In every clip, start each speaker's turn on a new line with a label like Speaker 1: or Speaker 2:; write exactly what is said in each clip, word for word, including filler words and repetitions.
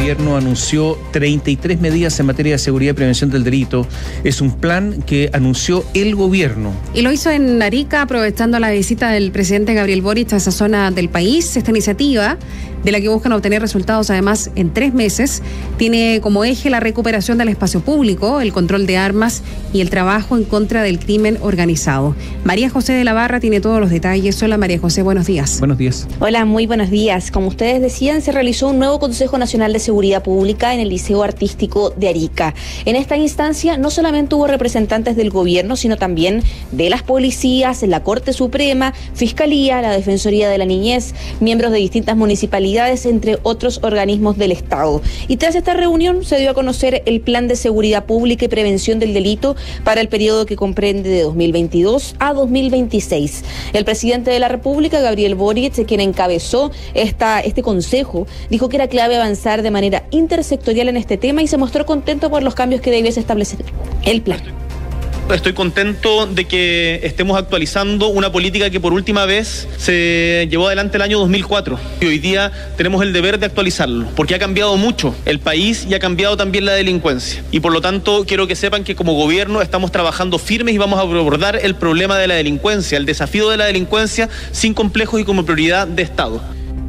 Speaker 1: gobierno anunció treinta y tres medidas en materia de seguridad y prevención del delito. Es un plan que anunció el gobierno.
Speaker 2: Y lo hizo en Arica, aprovechando la visita del presidente Gabriel Boric a esa zona del país. Esta iniciativa, de la que buscan obtener resultados además en tres meses, tiene como eje la recuperación del espacio público, el control de armas y el trabajo en contra del crimen organizado. María José de la Barra tiene todos los detalles. Hola María José, buenos días.
Speaker 1: Buenos días.
Speaker 3: Hola, muy buenos días. Como ustedes decían, se realizó un nuevo Consejo Nacional de Seguridad Pública en el Liceo Artístico de Arica. En esta instancia no solamente hubo representantes del gobierno, sino también de las policías, la Corte Suprema, Fiscalía, la Defensoría de la Niñez, miembros de distintas municipalidades, entre otros organismos del Estado. Y tras esta reunión se dio a conocer el Plan de Seguridad Pública y Prevención del Delito para el periodo que comprende de dos mil veintidós a dos mil veintiséis. El presidente de la República, Gabriel Boric, quien encabezó esta, este consejo, dijo que era clave avanzar de manera intersectorial en este tema y se mostró contento por los cambios que debiese establecer el plan.
Speaker 4: Estoy contento de que estemos actualizando una política que por última vez se llevó adelante el año dos mil cuatro. Y hoy día tenemos el deber de actualizarlo, porque ha cambiado mucho el país y ha cambiado también la delincuencia. Y por lo tanto quiero que sepan que como gobierno estamos trabajando firmes y vamos a abordar el problema de la delincuencia, el desafío de la delincuencia sin complejos y como prioridad de Estado.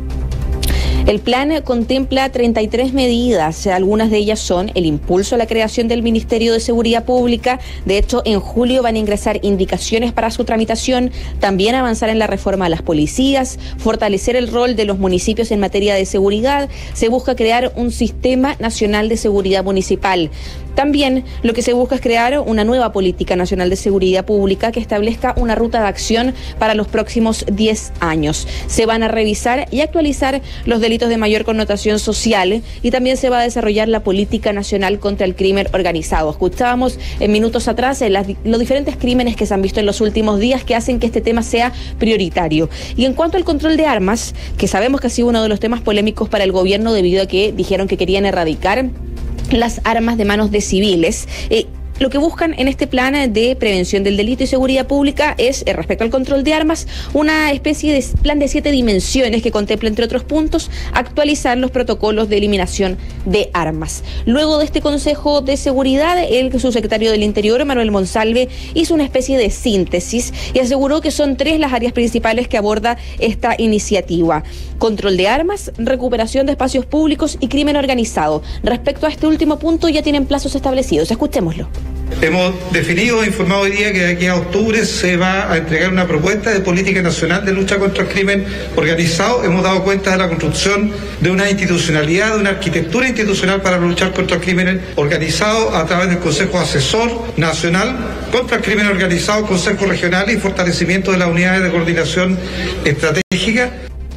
Speaker 3: El plan contempla treinta y tres medidas, algunas de ellas son el impulso a la creación del Ministerio de Seguridad Pública. De hecho, en julio van a ingresar indicaciones para su tramitación, también avanzar en la reforma a las policías, fortalecer el rol de los municipios en materia de seguridad. Se busca crear un sistema nacional de seguridad municipal. También lo que se busca es crear una nueva política nacional de seguridad pública que establezca una ruta de acción para los próximos diez años. Se van a revisar y actualizar los delitos de mayor connotación social y también se va a desarrollar la política nacional contra el crimen organizado. Escuchábamos en minutos atrás eh, las, los diferentes crímenes que se han visto en los últimos días que hacen que este tema sea prioritario. Y en cuanto al control de armas, que sabemos que ha sido uno de los temas polémicos para el gobierno debido a que dijeron que querían erradicar las armas de manos de civiles. Eh, Lo que buscan en este plan de prevención del delito y seguridad pública es, eh, respecto al control de armas, una especie de plan de siete dimensiones que contempla, entre otros puntos, actualizar los protocolos de eliminación de armas. Luego de este Consejo de Seguridad, el subsecretario del Interior, Manuel Monsalve, hizo una especie de síntesis y aseguró que son tres las áreas principales que aborda esta iniciativa: control de armas, recuperación de espacios públicos y crimen organizado. Respecto a este último punto, ya tienen plazos establecidos. Escuchémoslo.
Speaker 5: Hemos definido e informado hoy día que de aquí a octubre se va a entregar una propuesta de política nacional de lucha contra el crimen organizado. Hemos dado cuenta de la construcción de una institucionalidad, de una arquitectura institucional para luchar contra el crimen organizado a través del Consejo Asesor Nacional contra el Crimen Organizado, Consejo Regional y fortalecimiento de las unidades de coordinación estratégica.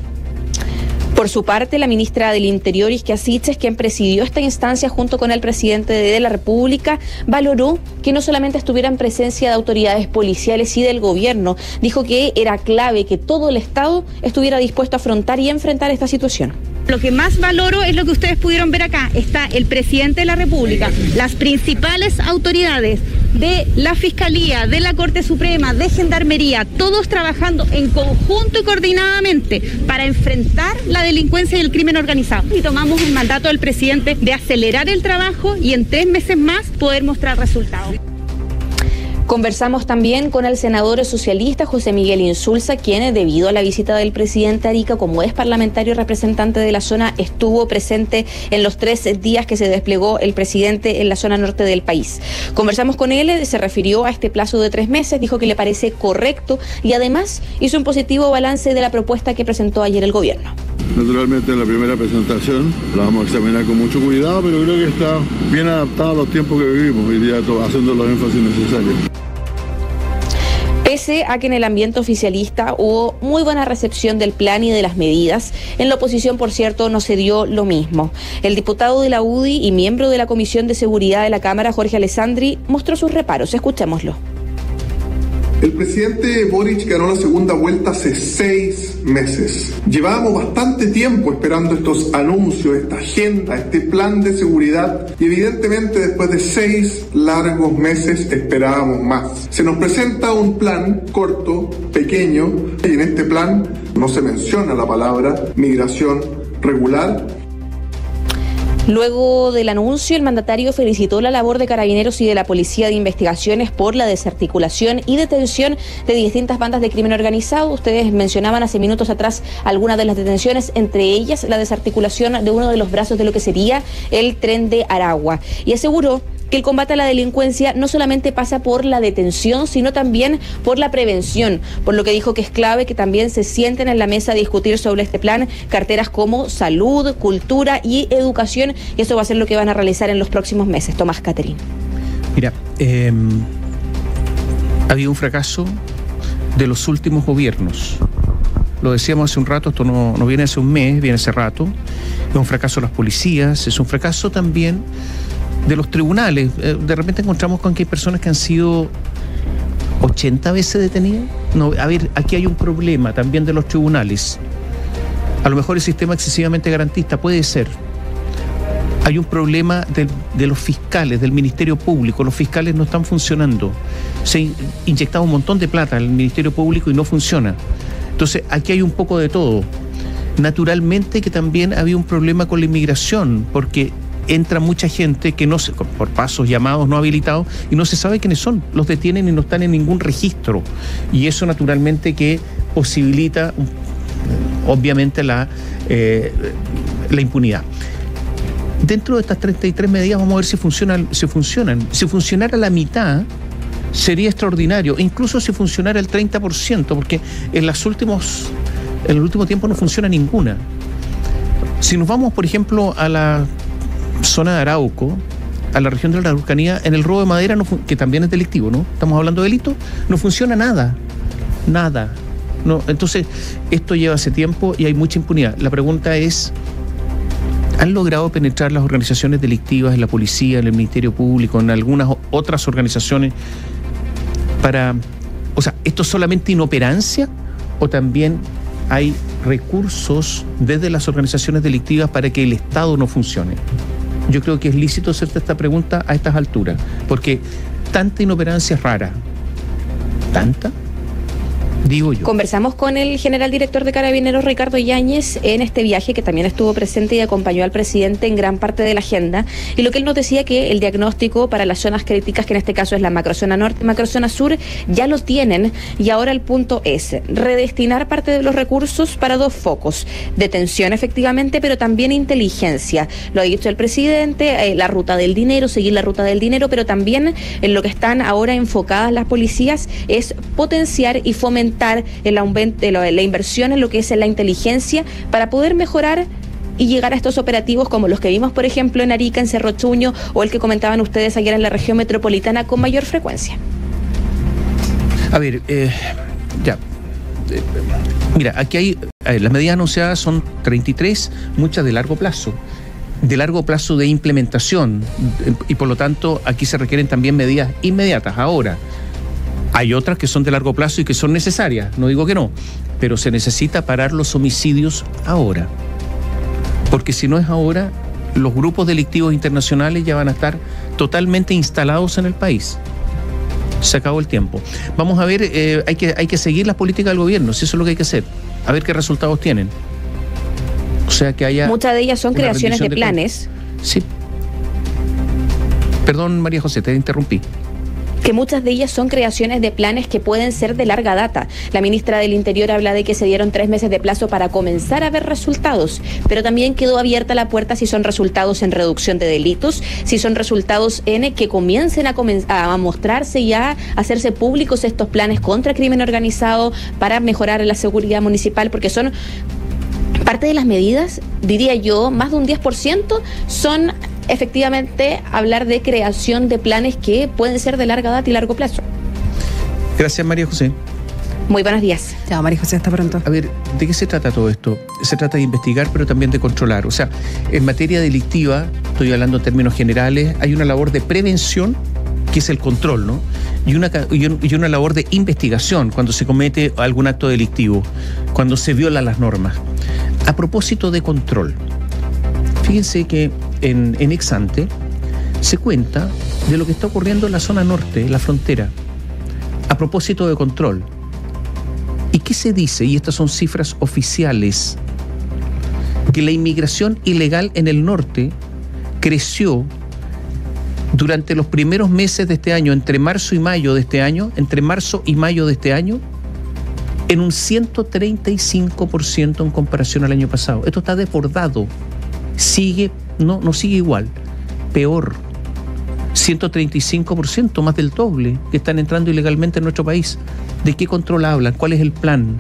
Speaker 3: Por su parte, la ministra del Interior, Isquia Siches, quien presidió esta instancia junto con el presidente de la República, valoró que no solamente estuviera en presencia de autoridades policiales y del gobierno, dijo que era clave que todo el Estado estuviera dispuesto a afrontar y enfrentar esta situación.
Speaker 6: Lo que más valoro es lo que ustedes pudieron ver acá. Está el presidente de la República, las principales autoridades de la Fiscalía, de la Corte Suprema, de Gendarmería, todos trabajando en conjunto y coordinadamente para enfrentar la delincuencia y el crimen organizado. Y tomamos el mandato del presidente de acelerar el trabajo y en tres meses más poder mostrar resultados.
Speaker 3: Conversamos también con el senador socialista José Miguel Insulza, quien, debido a la visita del presidente a Arica, como es parlamentario representante de la zona, estuvo presente en los tres días que se desplegó el presidente en la zona norte del país. Conversamos con él, se refirió a este plazo de tres meses, dijo que le parece correcto y además hizo un positivo balance de la propuesta que presentó ayer el gobierno.
Speaker 7: Naturalmente, en la primera presentación la vamos a examinar con mucho cuidado, pero creo que está bien adaptado a los tiempos que vivimos hoy día, haciendo los énfasis necesarios.
Speaker 3: Pese a que en el ambiente oficialista hubo muy buena recepción del plan y de las medidas, en la oposición, por cierto, no se dio lo mismo. El diputado de la U D I y miembro de la Comisión de Seguridad de la Cámara, Jorge Alessandri, mostró sus reparos. Escuchémoslo.
Speaker 8: El presidente Boric ganó la segunda vuelta hace seis meses. Llevábamos bastante tiempo esperando estos anuncios, esta agenda, este plan de seguridad y evidentemente después de seis largos meses esperábamos más. Se nos presenta un plan corto, pequeño, y en este plan no se menciona la palabra migración regular.
Speaker 3: Luego del anuncio, el mandatario felicitó la labor de Carabineros y de la Policía de Investigaciones por la desarticulación y detención de distintas bandas de crimen organizado. Ustedes mencionaban hace minutos atrás algunas de las detenciones, entre ellas la desarticulación de uno de los brazos de lo que sería el Tren de Aragua. Y aseguró que el combate a la delincuencia no solamente pasa por la detención, sino también por la prevención, por lo que dijo que es clave que también se sienten en la mesa a discutir sobre este plan carteras como salud, cultura y educación, y eso va a ser lo que van a realizar en los próximos meses. Tomás Caterín.
Speaker 1: Mira, eh, ha habido un fracaso de los últimos gobiernos. Lo decíamos hace un rato, esto no, no viene hace un mes, viene hace rato. Es un fracaso de las policías, es un fracaso también de los tribunales. De repente encontramos con que hay personas que han sido ochenta veces detenidas. No, a ver, aquí hay un problema también de los tribunales. A lo mejor el sistema excesivamente garantista puede ser. Hay un problema de, de los fiscales, del Ministerio Público. Los fiscales no están funcionando. Se ha inyectado un montón de plata al Ministerio Público y no funciona. Entonces, aquí hay un poco de todo. Naturalmente que también había un problema con la inmigración, porque entra mucha gente que no se, por pasos llamados no habilitados, y no se sabe quiénes son, los detienen y no están en ningún registro, y eso naturalmente que posibilita obviamente la, eh, la impunidad. Dentro de estas treinta y tres medidas vamos a ver si funcionan, si funcionan. Si funcionara la mitad sería extraordinario, incluso si funcionara el treinta por ciento, porque en las últimos, en el último tiempo no funciona ninguna. Si nos vamos, por ejemplo, a la zona de Arauco, a la región de la Araucanía, en el robo de madera, no, que también es delictivo, ¿no? Estamos hablando de delito, no funciona nada, nada. No, entonces, esto lleva hace tiempo y hay mucha impunidad. La pregunta es, ¿han logrado penetrar las organizaciones delictivas en la policía, en el Ministerio Público, en algunas otras organizaciones para... O sea, ¿esto es solamente inoperancia o también hay recursos desde las organizaciones delictivas para que el Estado no funcione? Yo creo que es lícito hacerte esta pregunta a estas alturas, porque tanta inoperancia es rara. ¿Tanta? Digo yo.
Speaker 3: Conversamos con el general director de Carabineros, Ricardo Yáñez, en este viaje, que también estuvo presente y acompañó al presidente en gran parte de la agenda, y lo que él nos decía que el diagnóstico para las zonas críticas, que en este caso es la macrozona norte y macrozona sur, ya lo tienen, y ahora el punto es redestinar parte de los recursos para dos focos: detención efectivamente, pero también inteligencia. Lo ha dicho el presidente, eh, la ruta del dinero, seguir la ruta del dinero, pero también en lo que están ahora enfocadas las policías es potenciar y fomentar el aumento, la, la inversión en lo que es en la inteligencia para poder mejorar y llegar a estos operativos como los que vimos, por ejemplo, en Arica, en Cerro Chuño, o el que comentaban ustedes ayer en la región metropolitana con mayor frecuencia.
Speaker 1: A ver, eh, ya. Eh, mira, aquí hay, ver, las medidas anunciadas son treinta y tres, muchas de largo plazo. de largo plazo de implementación, y por lo tanto aquí se requieren también medidas inmediatas. Ahora, hay otras que son de largo plazo y que son necesarias, no digo que no, pero se necesita parar los homicidios ahora, porque si no es ahora, los grupos delictivos internacionales ya van a estar totalmente instalados en el país. Se acabó el tiempo. Vamos a ver, eh, hay que, hay que seguir las políticas del gobierno, si eso es lo que hay que hacer, a ver qué resultados tienen. O sea, que haya...
Speaker 3: Muchas de ellas son creaciones de, de planes.
Speaker 1: Sí. Perdón, María José, te interrumpí.
Speaker 3: Que muchas de ellas son creaciones de planes que pueden ser de larga data. La ministra del Interior habla de que se dieron tres meses de plazo para comenzar a ver resultados, pero también quedó abierta la puerta si son resultados en reducción de delitos, si son resultados en que comiencen a, comen- a mostrarse y a hacerse públicos estos planes contra crimen organizado para mejorar la seguridad municipal, porque son... parte de las medidas, diría yo, más de un diez por ciento son efectivamente hablar de creación de planes que pueden ser de larga data y largo plazo.
Speaker 1: Gracias, María José.
Speaker 3: Muy buenos días.
Speaker 2: Chao, María José, hasta pronto.
Speaker 1: A ver, ¿de qué se trata todo esto? Se trata de investigar, pero también de controlar. O sea, en materia delictiva, estoy hablando en términos generales, hay una labor de prevención, que es el control, ¿no? Y una, y una labor de investigación cuando se comete algún acto delictivo, cuando se violan las normas. A propósito de control, fíjense que en, en ex ante se cuenta de lo que está ocurriendo en la zona norte, en la frontera, a propósito de control. ¿Y qué se dice? Y estas son cifras oficiales, que la inmigración ilegal en el norte creció durante los primeros meses de este año, entre marzo y mayo de este año, entre marzo y mayo de este año, en un ciento treinta y cinco por ciento en comparación al año pasado. Esto está desbordado. Sigue, no, no sigue igual, peor. ciento treinta y cinco por ciento, más del doble, que están entrando ilegalmente en nuestro país. ¿De qué control hablan? ¿Cuál es el plan?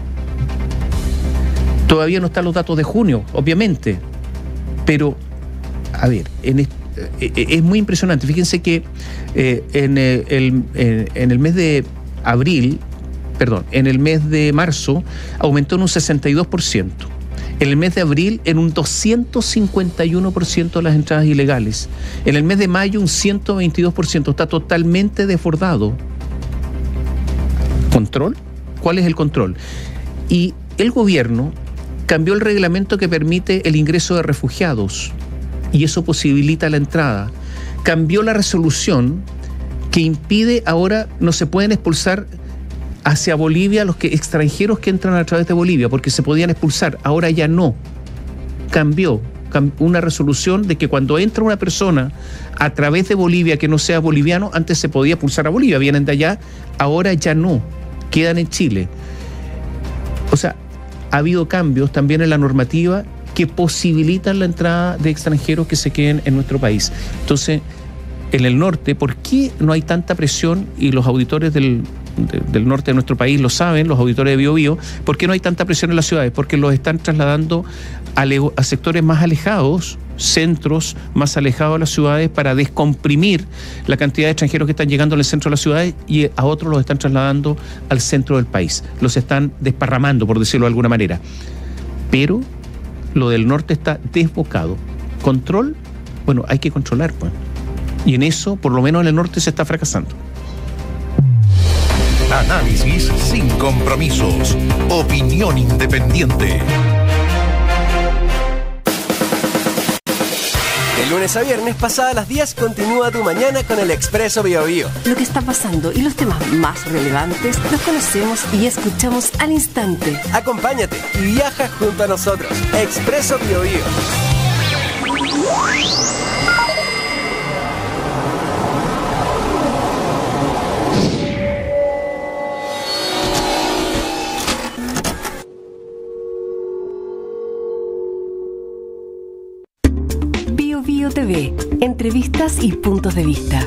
Speaker 1: Todavía no están los datos de junio, obviamente, pero, a ver, en este, es muy impresionante. Fíjense que eh, en, el, el, en el mes de abril, perdón, en el mes de marzo aumentó en un sesenta y dos por ciento. En el mes de abril en un doscientos cincuenta y uno por ciento de las entradas ilegales. En el mes de mayo un ciento veintidós por ciento. Está totalmente desbordado. ¿Control? ¿Cuál es el control? Y el gobierno cambió el reglamento que permite el ingreso de refugiados y eso posibilita la entrada. Cambió la resolución que impide, ahora no se pueden expulsar hacia Bolivia los que, extranjeros que entran a través de Bolivia, porque se podían expulsar, ahora ya no. Cambió cam, una resolución de que cuando entra una persona a través de Bolivia que no sea boliviano, antes se podía expulsar a Bolivia, vienen de allá, ahora ya no, quedan en Chile. O sea, ha habido cambios también en la normativa que posibilitan la entrada de extranjeros que se queden en nuestro país. Entonces, en el norte, ¿por qué no hay tanta presión? Y los auditores del, de, del norte de nuestro país lo saben, los auditores de Bio Bio, ¿por qué no hay tanta presión en las ciudades? Porque los están trasladando a, le, a sectores más alejados, centros más alejados de las ciudades, para descomprimir la cantidad de extranjeros que están llegando al centro de las ciudades, y a otros los están trasladando al centro del país. Los están desparramando, por decirlo de alguna manera. Pero lo del norte está desbocado. ¿Control? Bueno, hay que controlar, pues. Y en eso, por lo menos en el norte, se está fracasando.
Speaker 9: Análisis sin compromisos. Opinión independiente.
Speaker 10: De lunes a viernes, pasadas las diez, continúa tu mañana con el Expreso Bio Bio.
Speaker 11: Lo que está pasando y los temas más relevantes los conocemos y escuchamos al instante.
Speaker 10: Acompáñate y viaja junto a nosotros. Expreso Bio Bio.
Speaker 11: T V, entrevistas y puntos de vista.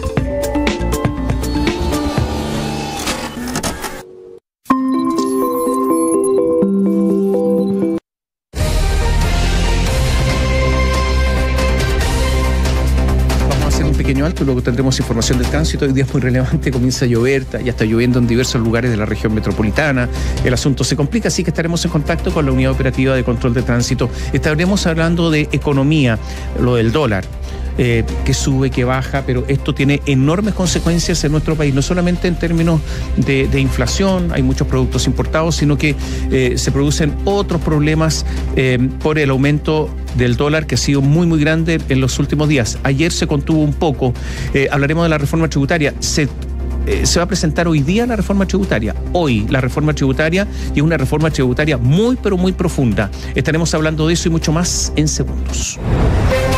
Speaker 1: Alto, luego tendremos información del tránsito. Hoy día es muy relevante, comienza a llover, ya está lloviendo en diversos lugares de la región metropolitana, el asunto se complica, así que estaremos en contacto con la Unidad Operativa de Control de Tránsito. Estaremos hablando de economía, lo del dólar, eh, que sube, que baja, pero esto tiene enormes consecuencias en nuestro país, no solamente en términos de, de inflación, hay muchos productos importados, sino que eh, se producen otros problemas eh, por el aumento del dólar, que ha sido muy muy grande en los últimos días. Ayer se contuvo un poco. Eh, hablaremos de la reforma tributaria. Se, eh, se va a presentar hoy día la reforma tributaria. Hoy la reforma tributaria, y es una reforma tributaria muy pero muy profunda. Estaremos hablando de eso y mucho más en segundos.